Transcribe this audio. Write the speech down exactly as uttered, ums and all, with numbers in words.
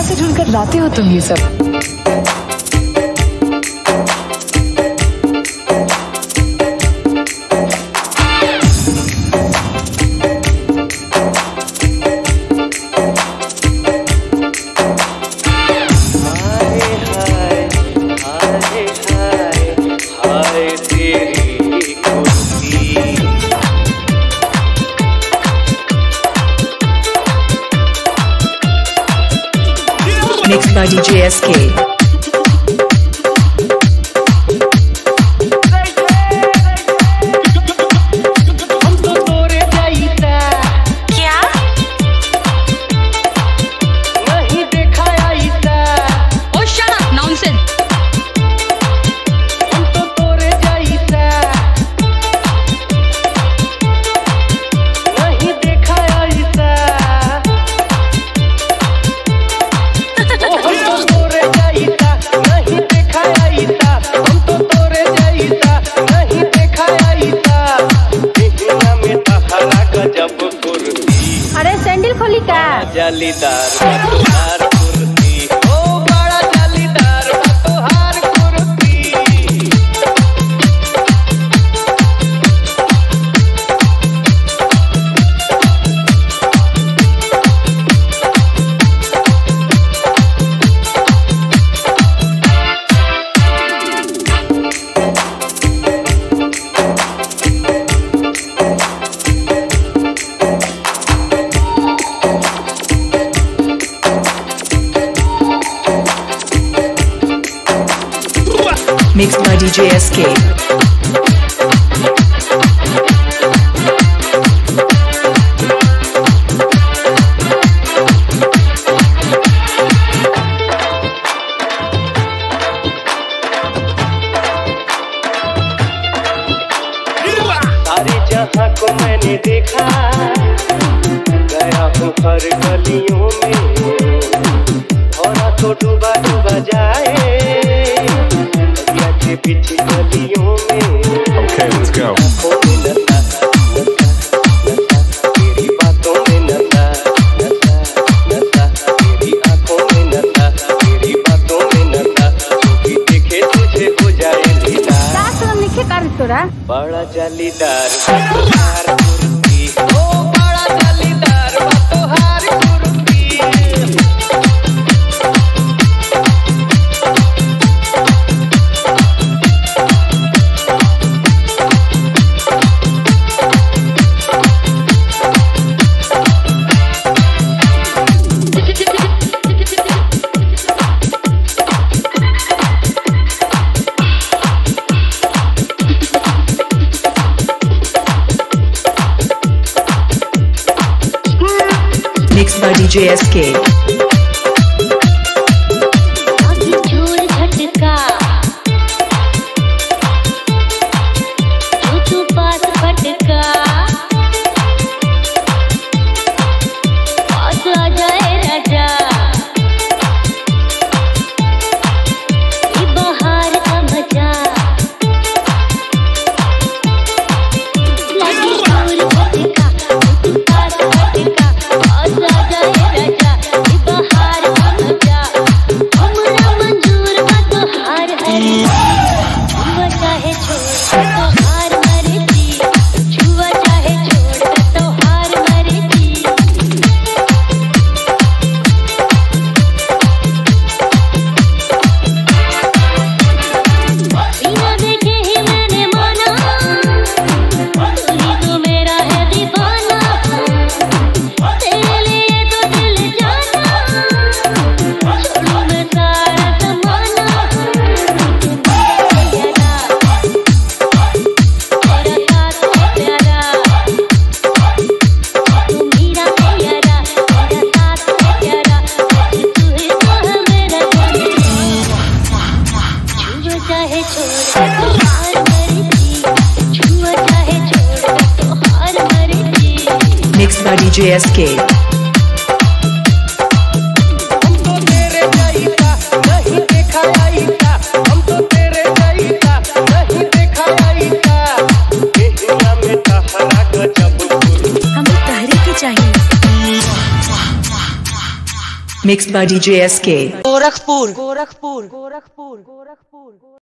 कहाँ से ढूंढ कर लाते हो तुम ये सब? Mixed by D J S K. अरे सैंडल खोली का जालीदार कुर्ती ओ बड़ा जालीदार तोहार कुर्ती। Mixed by D J S K. सारे जहां को मैंने देखा, गया हूँ हर गलियों में, और तो डूबा डूबा जाए पीछे गलियों में। Okay, let's go. तेरी बातों में नशा नशा नशा, तेरी आंखों में नशा, तेरी बातों में नशा, जो भी देखे तुझे हो जाए दीदार। बड़ा जालीदार तोहार कुर्ती ओ बड़ा जालीदार तोहार कुर्ती। Mixed by D J S K. Mixed by D J S K. हमें तहरीकी चाहिए। Mixed by D J S K. Gorakhpur Gorakhpur Gorakhpur Gorakhpur